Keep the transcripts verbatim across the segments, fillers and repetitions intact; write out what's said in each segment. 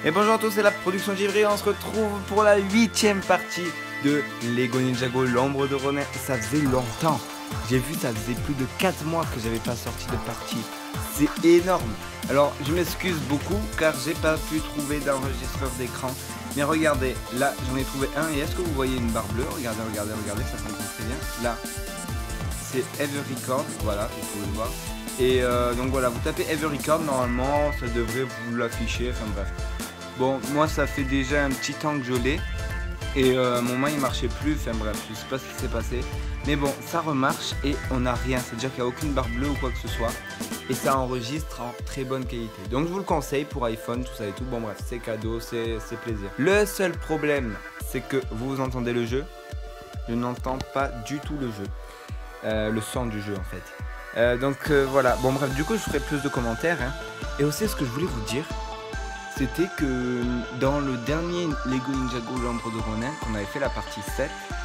Et bonjour à tous, c'est la production Givry, on se retrouve pour la huitième partie de Lego Ninjago l'ombre de Ronin. Ça faisait longtemps, j'ai vu ça faisait plus de quatre mois que j'avais pas sorti de partie. C'est énorme. Alors je m'excuse beaucoup car j'ai pas pu trouver d'enregistreur d'écran. Mais regardez, là j'en ai trouvé un et est-ce que vous voyez une barre bleue? Regardez, regardez, regardez, ça fonctionne très bien. Là, c'est Ever Record, voilà, vous pouvez le voir. Et euh, donc voilà, vous tapez Ever Record, normalement ça devrait vous l'afficher, enfin bref. Bon, moi ça fait déjà un petit temps que je l'ai et euh, mon main il marchait plus, enfin bref, je sais pas ce qui s'est passé. Mais bon, ça remarche et on n'a rien, c'est-à-dire qu'il n'y a aucune barre bleue ou quoi que ce soit. Et ça enregistre en très bonne qualité. Donc je vous le conseille pour iPhone, tout ça et tout. Bon bref, c'est cadeau, c'est plaisir. Le seul problème, c'est que vous entendez le jeu. Je n'entends pas du tout le jeu. Euh, le son du jeu en fait. Euh, donc euh, voilà, bon bref, du coup je ferai plus de commentaires. Hein. Et aussi ce que je voulais vous dire, c'était que dans le dernier Lego Ninjago l'ombre de Ronin, qu'on avait fait la partie sept,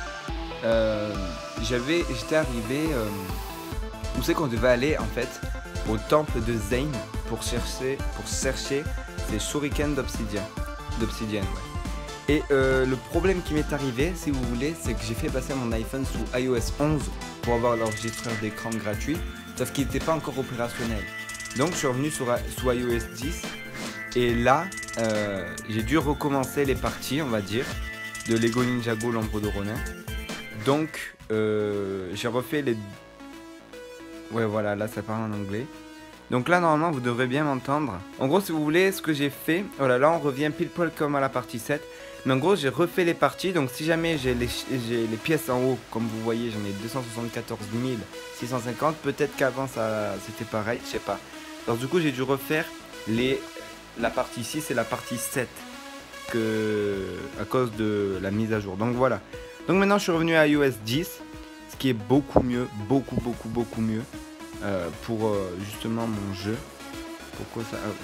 euh, j'avais, j'étais arrivé, euh, où c'est qu'on devait aller en fait, au temple de Zane pour chercher, pour chercher des shurikens d'obsidienne. D'obsidienne, ouais. Et euh, le problème qui m'est arrivé, si vous voulez, c'est que j'ai fait passer mon iPhone sous i O S onze pour avoir l'enregistreur d'écran gratuit, sauf qu'il n'était pas encore opérationnel. Donc je suis revenu sur, sous i O S dix. Et là, euh, j'ai dû recommencer les parties, on va dire, de Lego Ninjago l'ombre de Ronin. Donc, euh, j'ai refait les... Ouais, voilà, là, ça parle en anglais. Donc là, normalement, vous devrez bien m'entendre. En gros, si vous voulez, ce que j'ai fait... Voilà, là, on revient pile poil comme à la partie sept. Mais en gros, j'ai refait les parties. Donc, si jamais j'ai les, les pièces en haut, comme vous voyez, j'en ai deux cent soixante-quatorze mille six cent cinquante. Peut-être qu'avant, ça c'était pareil, je sais pas. Alors, du coup, j'ai dû refaire les... la partie six et la partie sept que à cause de la mise à jour. Donc voilà. Donc maintenant je suis revenu à i O S dix, ce qui est beaucoup mieux, beaucoup beaucoup beaucoup mieux euh, pour euh, justement mon jeu. Pourquoi ça ah,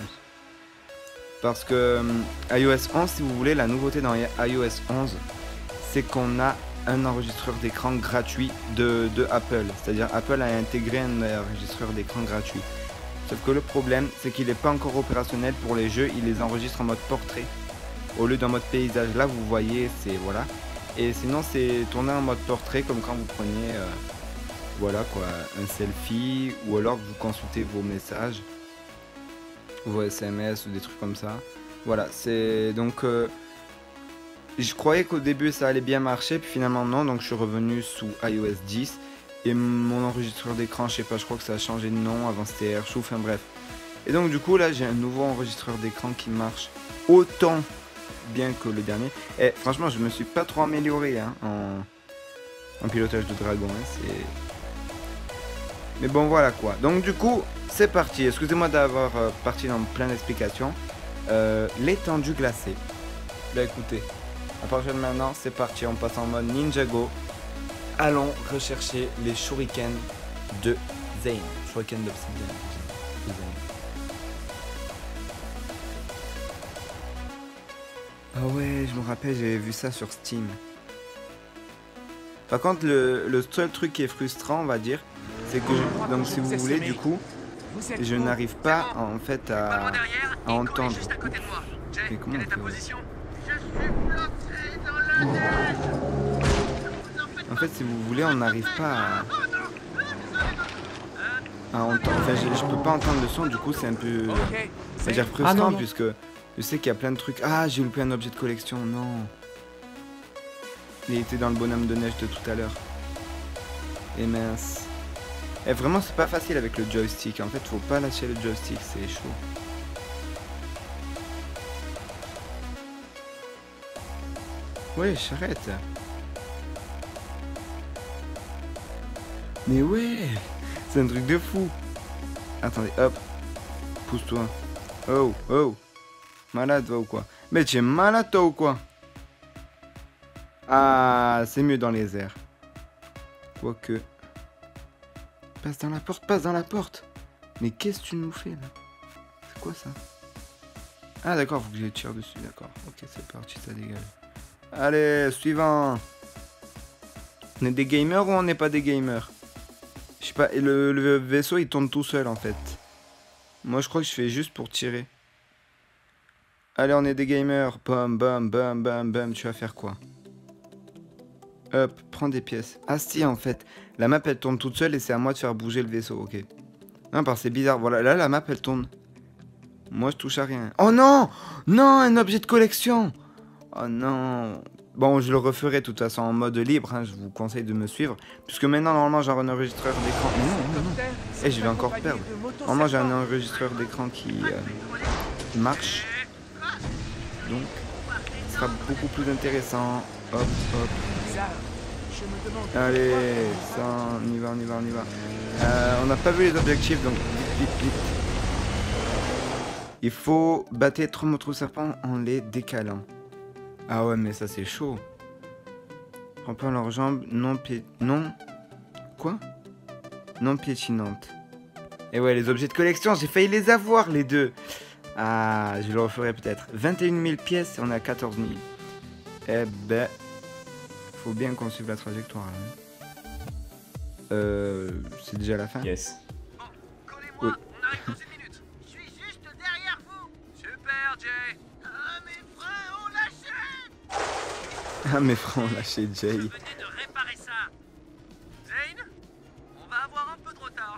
Parce que euh, i O S onze, si vous voulez, la nouveauté dans i O S onze, c'est qu'on a un enregistreur d'écran gratuit de, de Apple. C'est-à-dire Apple a intégré un enregistreur d'écran gratuit. Sauf que le problème, c'est qu'il n'est pas encore opérationnel pour les jeux, il les enregistre en mode portrait, au lieu d'un mode paysage. Là, vous voyez, c'est voilà. Et sinon, c'est tourné en mode portrait, comme quand vous preniez, euh, voilà quoi, un selfie, ou alors vous consultez vos messages, vos S M S ou des trucs comme ça. Voilà, c'est donc, euh, je croyais qu'au début ça allait bien marcher, puis finalement non, donc je suis revenu sous i O S dix. Et mon enregistreur d'écran, je sais pas, je crois que ça a changé de nom, avant c'était Airshou, enfin bref. Et donc du coup là j'ai un nouveau enregistreur d'écran qui marche autant bien que le dernier. Et franchement je me suis pas trop amélioré hein, en, en pilotage de dragon. Hein, c'est... Mais bon voilà quoi. Donc du coup c'est parti. Excusez-moi d'avoir euh, parti dans plein d'explications. Euh, L'étendue glacée. Bah écoutez, à partir de maintenant c'est parti, on passe en mode Ninjago. Allons rechercher les shurikens de Zane. Shuriken d'obsidienne. Ah ouais, je me rappelle, j'avais vu ça sur Steam. Par contre, le, le seul truc qui est frustrant, on va dire, c'est que, je, donc si vous voulez, du coup, je n'arrive pas en fait à, à entendre. Mais comment on fait ? En fait, si vous voulez, on n'arrive pas à, à entendre. Enfin, je, je peux pas entendre le son, du coup, c'est un peu, c'est-à-dire frustrant, ah non, non. Puisque je sais qu'il y a plein de trucs. Ah, j'ai loupé un objet de collection, non. Il était dans le bonhomme de neige de tout à l'heure. Et mince. Et vraiment, c'est pas facile avec le joystick. En fait, faut pas lâcher le joystick, c'est chaud. Ouais, j'arrête. Mais ouais, c'est un truc de fou. Attendez, hop. Pousse-toi. Oh, oh. Malade, va ou quoi? Mais tu es malade, toi, ou quoi? Ah, c'est mieux dans les airs. Quoique. Passe dans la porte, passe dans la porte. Mais qu'est-ce que tu nous fais, là? C'est quoi, ça? Ah, d'accord, faut que je les tire dessus, d'accord. Ok, c'est parti, ça dégage. Allez, suivant. On est des gamers ou on n'est pas des gamers? Je sais pas, et le, le vaisseau il tourne tout seul en fait. Moi je crois que je fais juste pour tirer. Allez, on est des gamers. Bam, bam, bam, bam, bam. Tu vas faire quoi? Hop, prends des pièces. Ah si, en fait, la map, elle tourne toute seule et c'est à moi de faire bouger le vaisseau, ok. Non, parce que c'est bizarre. Voilà, là, la map, elle tourne. Moi, je touche à rien. Oh non! Non, un objet de collection! Oh non! Bon, je le referai de toute façon en mode libre, hein, je vous conseille de me suivre. Puisque maintenant, normalement, j'ai un enregistreur d'écran. Non, non, non. Eh, je vais encore perdre. Normalement, j'ai un enregistreur d'écran qui, euh, qui marche. Donc, ce sera beaucoup plus intéressant. Hop, hop. Allez, ça, on y va, on y va, on y va. Euh, on n'a pas vu les objectifs, donc vite, vite, vite. Il faut battre trois motos serpents en les décalant. Ah ouais, mais ça c'est chaud. Remplir leurs jambes non pié... Non... Quoi? Non piétinantes. Et ouais, les objets de collection, j'ai failli les avoir, les deux. Ah, je le referai peut-être. vingt et une mille pièces, on est à quatorze mille. Eh ben... Faut bien qu'on suive la trajectoire, là. Euh... C'est déjà la fin? Yes. Bon, collez-moi, Oui. on arrive dans une minute. Je suis juste derrière vous. Super, Jay. Ah, mes freins ont lâché. Ah, mes frères ont lâché Jay. Venez de réparer ça. Zane, on va avoir un peu de retard.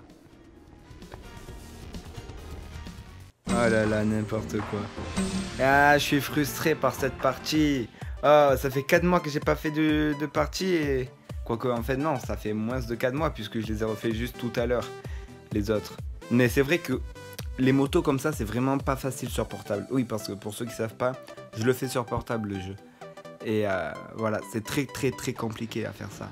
Oh là là, n'importe quoi. Ah, je suis frustré par cette partie. Oh, ça fait quatre mois que j'ai pas fait de, de partie et... Quoique, en fait, non, ça fait moins de quatre mois puisque je les ai refait juste tout à l'heure, les autres. Mais c'est vrai que les motos comme ça, c'est vraiment pas facile sur portable. Oui, parce que pour ceux qui savent pas, je le fais sur portable, le jeu. Et euh, voilà, c'est très très très compliqué à faire ça.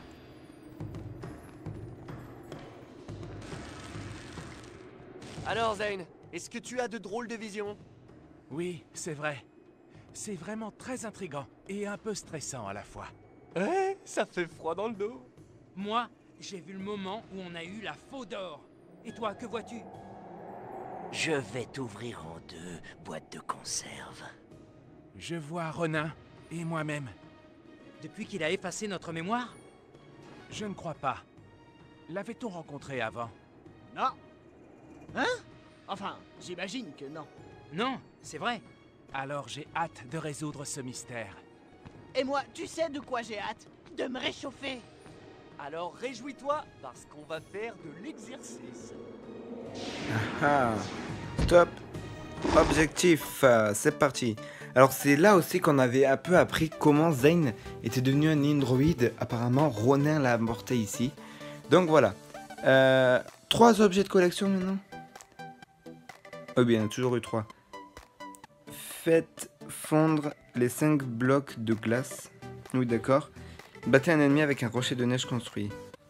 Alors Zane, est-ce que tu as de drôles de visions? Oui, c'est vrai. C'est vraiment très intriguant et un peu stressant à la fois. Ouais, ça fait froid dans le dos. Moi, j'ai vu le moment où on a eu la faux d'or. Et toi, que vois-tu? Je vais t'ouvrir en deux, boîte de conserve. Je vois Ronin et moi-même. Depuis qu'il a effacé notre mémoire? Je ne crois pas. L'avait-on rencontré avant? Non. Hein? Enfin, j'imagine que non. Non, c'est vrai. Alors j'ai hâte de résoudre ce mystère. Et moi, tu sais de quoi j'ai hâte? De me réchauffer. Alors réjouis-toi, parce qu'on va faire de l'exercice. Ah, top. Objectif, euh, c'est parti. Alors c'est là aussi qu'on avait un peu appris comment Zane était devenu un androïde. Apparemment, Ronin l'a apporté ici. Donc voilà. Euh, trois objets de collection maintenant. Oh bien, toujours eu trois. Faites fondre les cinq blocs de glace. Oui, d'accord. Battez un ennemi avec un rocher de neige construit.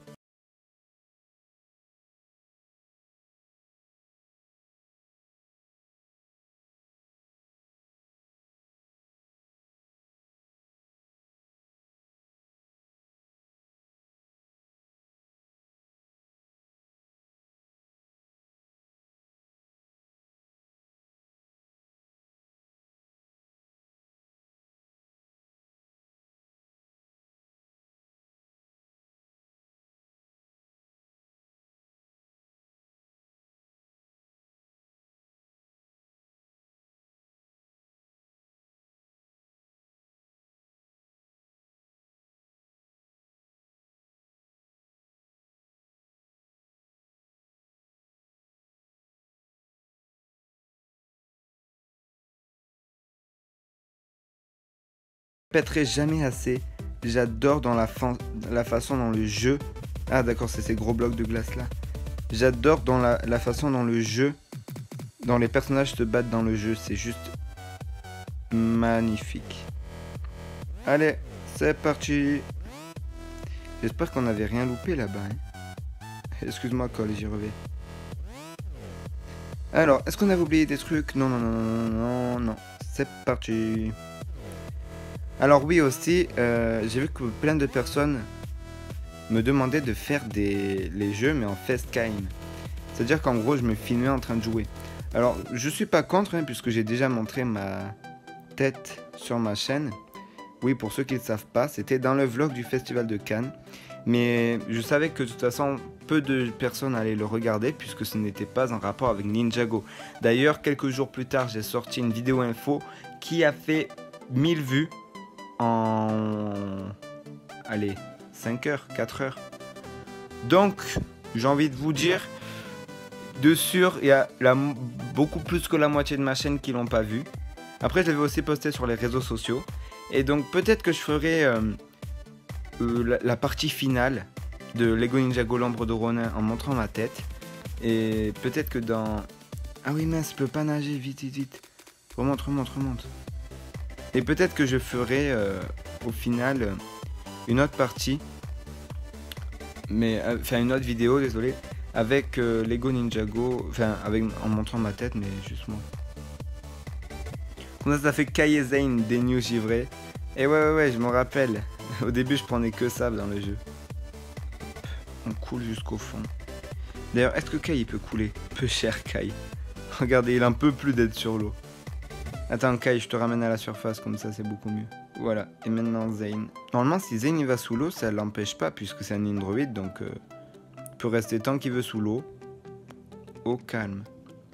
Je répéterai jamais assez. J'adore dans la, fa la façon dont le jeu... Ah d'accord, c'est ces gros blocs de glace là. J'adore dans la, la façon dont le jeu... Dans les personnages se battent dans le jeu. C'est juste magnifique. Allez, c'est parti. J'espère qu'on n'avait rien loupé là-bas. Hein. Excuse-moi, Cole, j'y reviens. Alors, est-ce qu'on avait oublié des trucs? Non, non, non, non, non, non. C'est parti. Alors oui aussi, euh, j'ai vu que plein de personnes me demandaient de faire des, les jeux mais en facecam. C'est-à-dire qu'en gros je me filmais en train de jouer. Alors je suis pas contre hein, puisque j'ai déjà montré ma tête sur ma chaîne. Oui, pour ceux qui ne le savent pas, c'était dans le vlog du Festival de Cannes. Mais je savais que de toute façon peu de personnes allaient le regarder puisque ce n'était pas en rapport avec Ninjago. D'ailleurs quelques jours plus tard j'ai sorti une vidéo info qui a fait mille vues en... Allez, cinq heures, quatre heures. Donc, j'ai envie de vous dire, de sûr, il y a la, beaucoup plus que la moitié de ma chaîne qui l'ont pas vu. Après, je l'avais aussi posté sur les réseaux sociaux. Et donc, peut-être que je ferai euh, euh, la, la partie finale de Lego Ninjago l'ombre de Ronin en montrant ma tête. Et peut-être que dans... Ah oui, mince, je peux pas nager, vite, vite, vite. Remonte, remonte, remonte. Et peut-être que je ferai euh, au final euh, une autre partie. Mais, enfin, euh, une autre vidéo, désolé. Avec euh, Lego Ninjago, enfin, avec, en montrant ma tête, mais juste moi. Comme ça, ça fait Kai et Zane des news givrés. Et ouais, ouais, ouais, je m'en rappelle. Au début, je prenais que ça dans le jeu. On coule jusqu'au fond. D'ailleurs, est-ce que Kai il peut couler? Peu cher, Kai. Regardez, il en peut plus d'être sur l'eau. Attends, Kai, je te ramène à la surface, comme ça, c'est beaucoup mieux. Voilà, et maintenant Zane. Normalement, si Zane il va sous l'eau, ça l'empêche pas, puisque c'est un Android, donc euh, il peut rester tant qu'il veut sous l'eau. Au calme.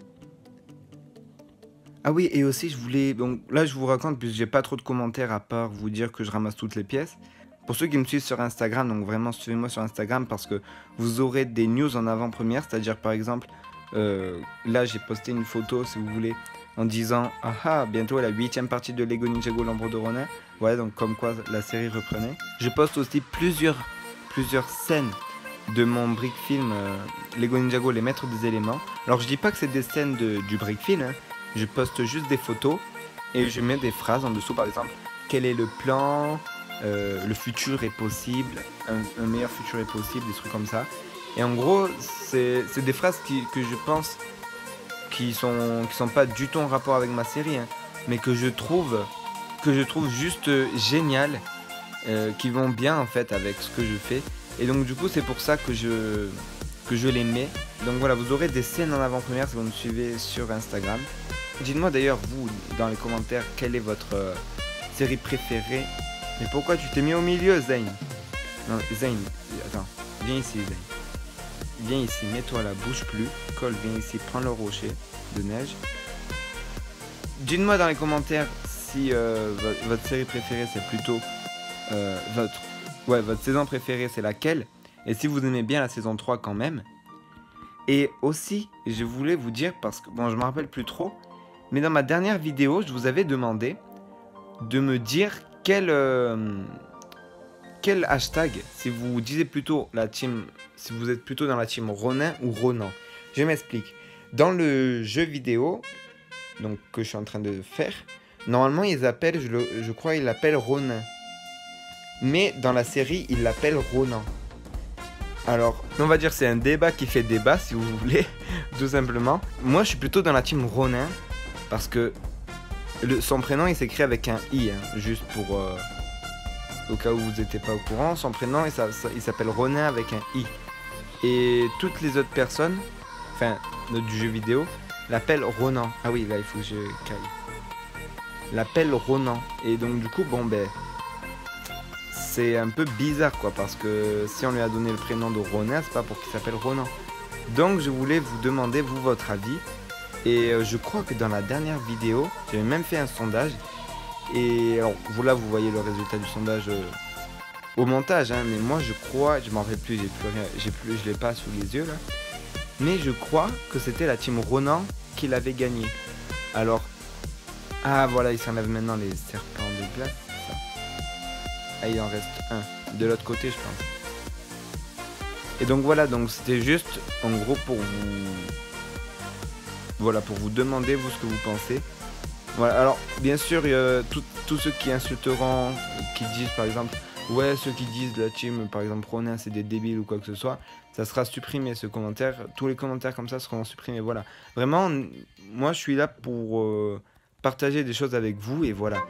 Ah oui, et aussi, je voulais... Donc là, je vous raconte, puisque j'ai pas trop de commentaires à part vous dire que je ramasse toutes les pièces. Pour ceux qui me suivent sur Instagram, donc vraiment, suivez-moi sur Instagram, parce que vous aurez des news en avant-première, c'est-à-dire, par exemple, euh, là, j'ai posté une photo, si vous voulez, en disant « Ah ah, bientôt la huitième partie de Lego Ninjago l'ombre de Ronin ». Voilà, donc comme quoi la série reprenait. Je poste aussi plusieurs, plusieurs scènes de mon brick film euh, Lego Ninjago les maîtres des éléments. Alors, je dis pas que c'est des scènes de, du brick film, hein. Je poste juste des photos et je mets des phrases en dessous, par exemple, quel est le plan, euh, le futur est possible, un, un meilleur futur est possible, des trucs comme ça. Et en gros, c'est des phrases qui, que je pense qui sont, qui sont pas du tout en rapport avec ma série, hein, mais que je trouve, que je trouve juste géniales, euh, qui vont bien en fait avec ce que je fais. Et donc du coup, c'est pour ça que je, que je les mets. Donc voilà, vous aurez des scènes en avant-première si vous me suivez sur Instagram. Dites-moi d'ailleurs, vous, dans les commentaires, quelle est votre euh, série préférée. Mais pourquoi tu t'es mis au milieu, Zane? Non, Zane, attends, viens ici, Zane. Viens ici, mets-toi là, bouge plus. Cole, viens ici, prends le rocher de neige. Dites-moi dans les commentaires si euh, votre, votre série préférée, c'est plutôt... Euh, votre, ouais, votre saison préférée, c'est laquelle? Et si vous aimez bien la saison trois quand même. Et aussi, je voulais vous dire, parce que, bon, je me rappelle plus trop, mais dans ma dernière vidéo, je vous avais demandé de me dire quel, euh, quel hashtag, si vous disiez plutôt la team, si vous êtes plutôt dans la team Ronin ou Ronan. Je m'explique. Dans le jeu vidéo, donc que je suis en train de faire, normalement ils appellent, je, le, je crois ils l'appellent Ronin. Mais dans la série, ils l'appellent Ronan. Alors, on va dire c'est un débat qui fait débat, si vous voulez, tout simplement. Moi, je suis plutôt dans la team Ronin, parce que le, son prénom, il s'écrit avec un i, hein, juste pour... Euh, au cas où vous n'étiez pas au courant, son prénom, il, il s'appelle Ronin avec un i. Et toutes les autres personnes, enfin, du jeu vidéo, l'appellent Ronan. Ah oui, là, il faut que je caille. L'appellent Ronan. Et donc, du coup, bon, ben... c'est un peu bizarre quoi, parce que si on lui a donné le prénom de Ronin, c'est pas pour qu'il s'appelle Ronan. Donc je voulais vous demander vous votre avis, et euh, je crois que dans la dernière vidéo j'avais même fait un sondage, et alors voilà, vous voyez le résultat du sondage euh, au montage, hein, mais moi je crois, je m'en rappelle plus, j'ai plus rien, j'ai plus, je l'ai pas sous les yeux là, mais je crois que c'était la team Ronan qui l'avait gagné. Alors, ah voilà, il s'enlève maintenant les serpents de glace. Ah, il en reste un. De l'autre côté, je pense. Et donc voilà, donc c'était juste, en gros, pour vous... Voilà, pour vous demander, vous, ce que vous pensez. Voilà, alors, bien sûr, il y a tous ceux qui insulteront, qui disent, par exemple, ouais, ceux qui disent la team, par exemple, Ronin, c'est des débiles ou quoi que ce soit, ça sera supprimé, ce commentaire. Tous les commentaires comme ça seront supprimés, voilà. Vraiment, moi, je suis là pour euh, partager des choses avec vous, et voilà.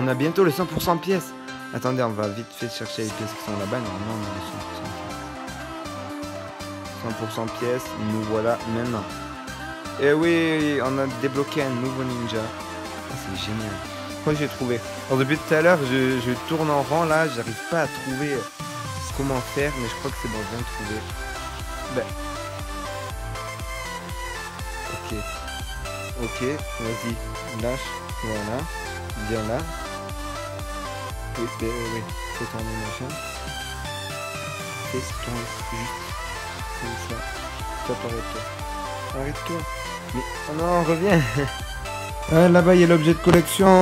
On a bientôt le cent pour cent pièces. Attendez, on va vite fait chercher les pièces qui sont là-bas. Normalement, on a le cent pour cent pièces. cent pour cent pièces, nous voilà maintenant. Et oui, on a débloqué un nouveau ninja. Ah, c'est génial. Moi, j'ai trouvé. Alors, depuis tout à l'heure, je, je tourne en rang là. J'arrive pas à trouver comment faire, mais je crois que c'est bon, je viens de trouver. Ben. Ok. Ok, vas-y, lâche. Voilà. Viens là. Oui, ben, oui. Fais tourner machin. Fais tourner juste. Comme ça. Stop, arrête-toi. Arrête-toi. Mais, oh non, reviens. Ah, là-bas, il y a l'objet de collection.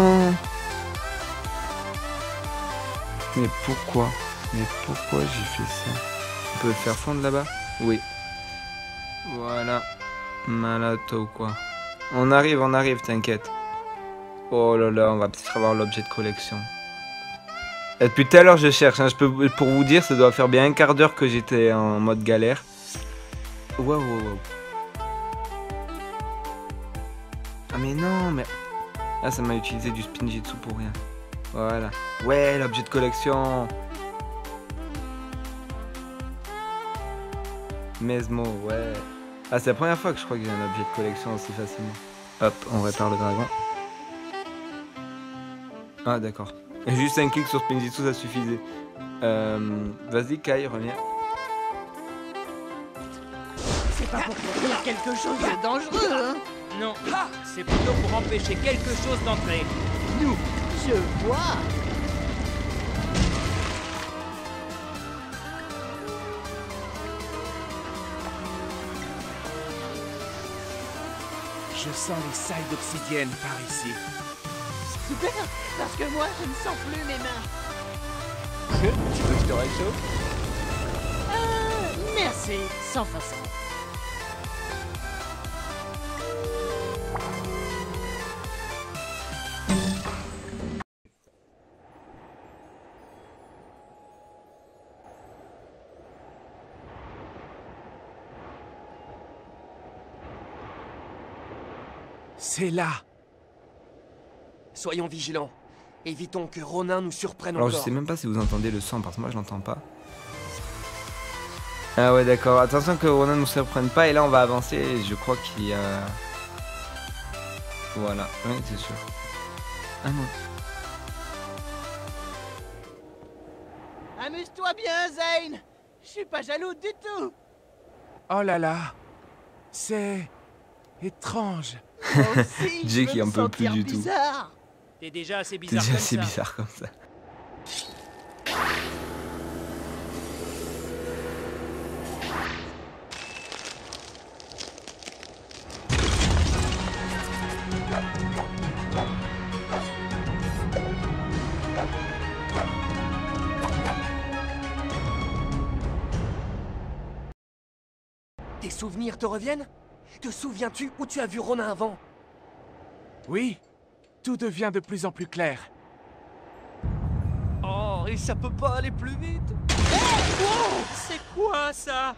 Mais pourquoi? Mais pourquoi j'ai fait ça? On peut le faire fondre là-bas? Oui. Voilà. Malade ou quoi? On arrive, on arrive, t'inquiète. Oh là là, on va peut-être avoir l'objet de collection. Et depuis tout à l'heure, je cherche. Hein. Je peux, pour vous dire, ça doit faire bien un quart d'heure que j'étais en mode galère. Waouh, waouh, waouh. Ah mais non, mais... Ah, ça m'a utilisé du spinjitsu pour rien. Voilà. Ouais, l'objet de collection. Mesmo, ouais. Ah, c'est la première fois que je crois que j'ai un objet de collection aussi facilement. Hop, on répare le dragon. Ah, d'accord. Juste un clic sur spinjitsu, ça suffisait. Euh, Vas-y, Kai, reviens. C'est pas pour construire quelque chose de dangereux, hein? Non, c'est plutôt pour empêcher quelque chose d'entrer. Nous, je vois. Je sens les sailles d'obsidienne par ici. Super, parce que moi, je ne sens plus mes mains. Tu veux que je te réchauffe? Euh, merci, sans façon. C'est là. Soyons vigilants. Évitons que Ronin nous surprenne Alors encore. je sais même pas si vous entendez le son parce que moi je l'entends pas. Ah ouais d'accord, attention que Ronin nous surprenne pas et là on va avancer et je crois qu'il y a... Voilà, oui c'est sûr. Ah non. Amuse-toi bien, Zane. Je suis pas jaloux du tout. Oh là là. C'est... étrange. Moi aussi, Jay je qui veux en me peut plus sentir du tout. bizarre. T'es déjà assez C'est bizarre déjà comme assez ça. bizarre comme ça. Tes souvenirs te reviennent? Te souviens-tu où tu as vu Ronin avant? Oui, tout devient de plus en plus clair. Oh, et ça peut pas aller plus vite? Wow, c'est quoi ça?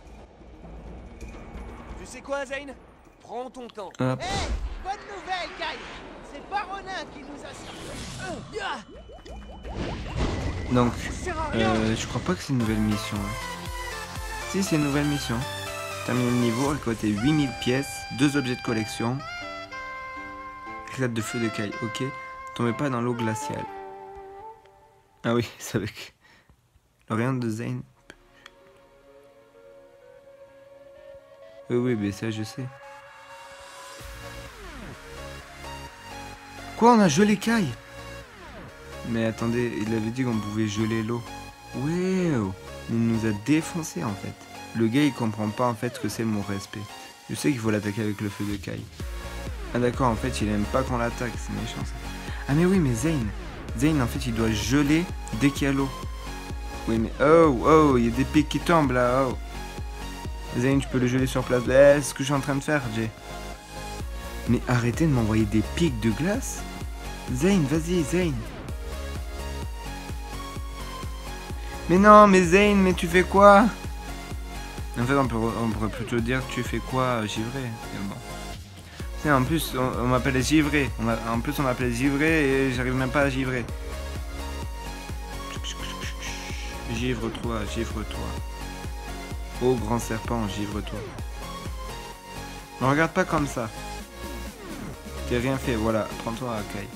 Tu sais quoi, Zane? Prends ton temps. Hop. Hé, bonne nouvelle, Kai. C'est pas Ronin qui nous a servi. Euh, ah, Donc, ça sert à rien. euh, je crois pas que c'est une nouvelle mission. Hein. Si, c'est une nouvelle mission. Terminer le niveau, récolter huit mille pièces, deux objets de collection. Éclate de feu de Kai, ok. Tombez pas dans l'eau glaciale. Ah oui, c'est avec l'Orient de Zane. Oui, oui, mais ça je sais. Quoi, on a gelé Kai? Mais attendez, il avait dit qu'on pouvait geler l'eau. Ouais, il nous a défoncé en fait. Le gars il comprend pas en fait ce que c'est le mot respect. Je sais qu'il faut l'attaquer avec le feu de Kai. Ah d'accord, en fait il aime pas qu'on l'attaque, c'est méchant ça. Ah mais oui, mais Zane. Zane en fait il doit geler dès qu'il y a l'eau. Oui mais oh, oh, il y a des pics qui tombent là, oh. Zane, tu peux le geler sur place. Eh, c'est ce que je suis en train de faire, Jay. Mais arrêtez de m'envoyer des pics de glace. Zane, vas-y, Zane. Mais non, mais Zane, mais tu fais quoi? En fait, on, peut, on pourrait plutôt dire tu fais quoi, givré. Mais bon, Et en plus, on, on m'appelle givré. On m'a- en plus, on m'appelle givré et j'arrive même pas à givrer. Givre-toi, givre-toi. Ô grand serpent, givre-toi. Ne regarde pas comme ça. J'ai rien fait, voilà. Prends-toi à Kai.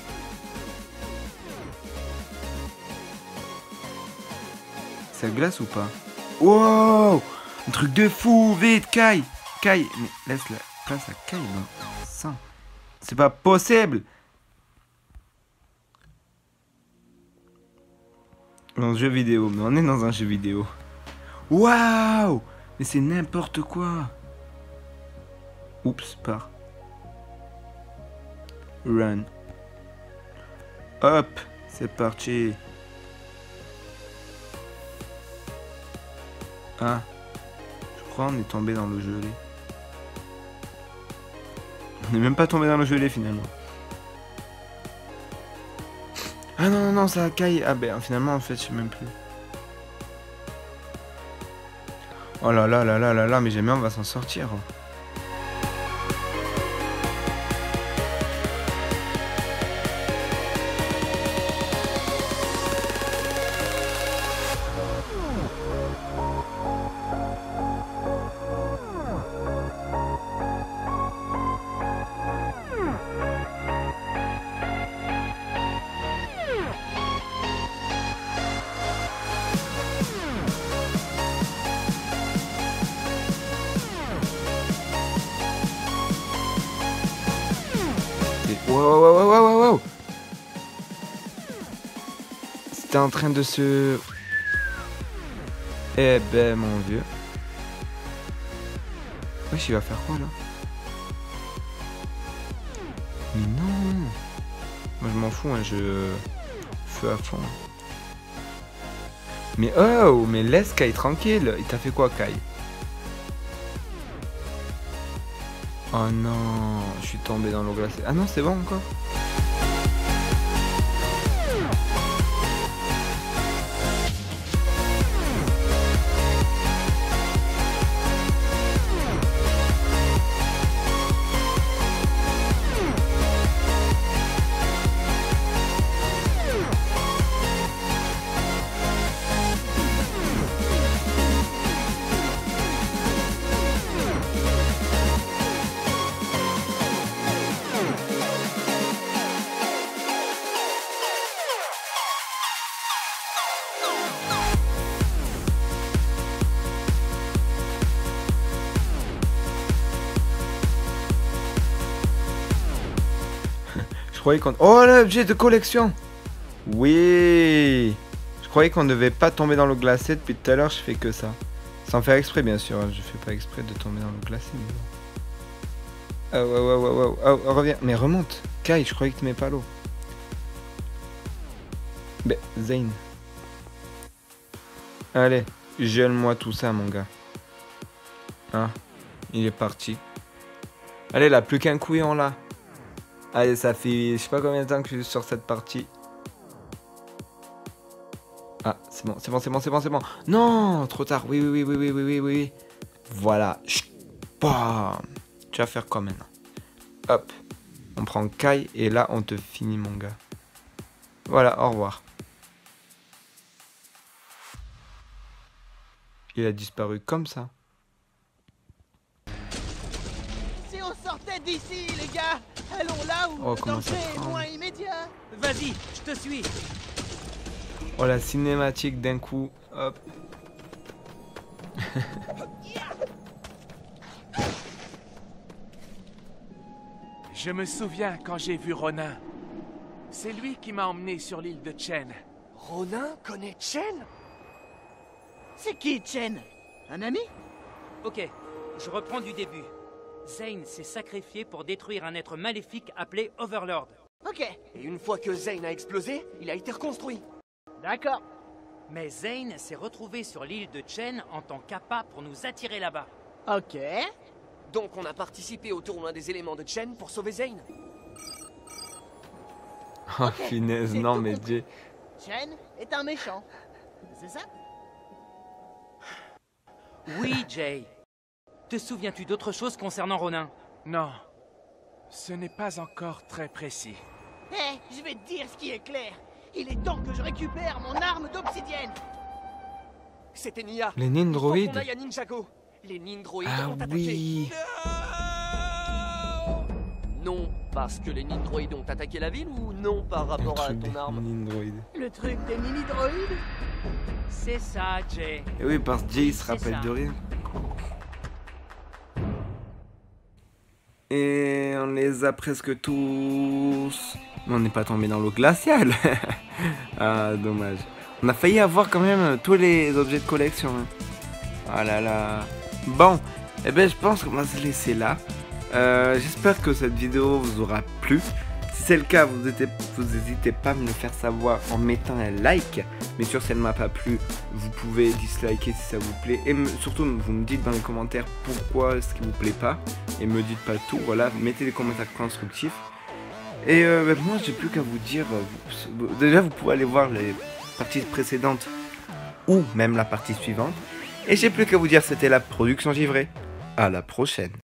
Ça glace ou pas? Wow! Un truc de fou! Vite, Kai! Kai! Mais laisse la place à Kai, bon sang. C'est pas possible! Dans un jeu vidéo, mais on est dans un jeu vidéo. Waouh! Mais c'est n'importe quoi! Oups, par. Run. Hop! C'est parti! Ah, je crois on est tombé dans le gelé. On n'est même pas tombé dans le gelé finalement. Ah non, non, non, ça caille. Ah ben finalement en fait je sais même plus. Oh là là là là là là, mais jamais on va s'en sortir. Wow, wow, wow, wow, wow, wow. C'était en train de se... Eh ben, mon vieux. Wesh, il va faire quoi, là? Mais non. Moi, je m'en fous, hein, je... Feu à fond. Mais oh, mais laisse Kai tranquille. Il t'a fait quoi, Kai? Oh non, je suis tombé dans l'eau glacée. Ah non, c'est bon encore. Je croyais qu'on... Oh, l'objet de collection! Oui! Je croyais qu'on ne devait pas tomber dans l'eau glacée. Depuis tout à l'heure, je fais que ça. Sans faire exprès, bien sûr. Je fais pas exprès de tomber dans l'eau glacée. Mais... Oh, oh, oh, oh, oh, oh, reviens. Mais remonte. Kai, je croyais que tu mets pas l'eau. Ben, Zane. Allez, gèle-moi tout ça, mon gars. Hein? Il est parti. Allez, là, plus qu'un couillon, là. Allez, ça fait je sais pas combien de temps que je suis sur cette partie. Ah, c'est bon, c'est bon, c'est bon, c'est bon, c'est bon. Non, trop tard. Oui, oui, oui, oui, oui, oui, oui, oui. Voilà. Bam. Tu vas faire quoi maintenant? Hop. On prend Kai et là, on te finit, mon gars. Voilà, au revoir. Il a disparu comme ça. Si on sortait d'ici, les gars, allons là où Oh, le comment ça danger est prend. moins immédiat. Vas-y, je te suis. Oh, la cinématique d'un coup. Hop. Je me souviens quand j'ai vu Ronin. C'est lui qui m'a emmené sur l'île de Chen. Ronin connaît Chen? C'est qui, Chen? Un ami? Ok, je reprends du début. Zane s'est sacrifié pour détruire un être maléfique appelé Overlord. Ok, Et une fois que Zane a explosé, il a été reconstruit. d'accord. Mais Zane s'est retrouvé sur l'île de Chen en tant qu'appât pour nous attirer là-bas. Ok. Donc on a participé au tournoi des éléments de Chen pour sauver Zane. Oh, finesse. j'ai Non, tout mais compris. Dieu. Chen est un méchant. C'est ça? Oui, Jay. Te souviens-tu d'autre chose concernant Ronin? Non. Ce n'est pas encore très précis. Eh, je vais te dire ce qui est clair. Il est temps que je récupère mon arme d'obsidienne. C'était Nia. Les Il faut qu'on Nindroïdes. aille à Ninjago. Les Nindroïdes Ah ont attaqué. oui. Non, parce que les Nindroïdes ont attaqué la ville ou non par Le rapport à truc ton des arme? Nindroïdes. Le truc des mini-droïdes. C'est ça, Jay. Et oui, parce que Jay il se C'est rappelle ça. de rien. Et on les a presque tous. Mais on n'est pas tombé dans l'eau glaciale. Ah, dommage. On a failli avoir quand même tous les objets de collection. Hein. Ah là là. Bon, eh ben je pense qu'on va se laisser là. Euh, J'espère que cette vidéo vous aura plu. Si c'est le cas, vous n'hésitez pas à me le faire savoir en mettant un like. Mais sûr, si elle ne m'a pas plu, vous pouvez disliker si ça vous plaît. Et me, surtout, vous me dites dans les commentaires pourquoi ce qui vous plaît pas. Et me dites pas tout, voilà, mettez des commentaires constructifs. Et euh, bah, moi, j'ai plus qu'à vous dire. Euh, vous, déjà, vous pouvez aller voir les parties précédentes ou même la partie suivante. Et j'ai plus qu'à vous dire, c'était la production givrée. À la prochaine.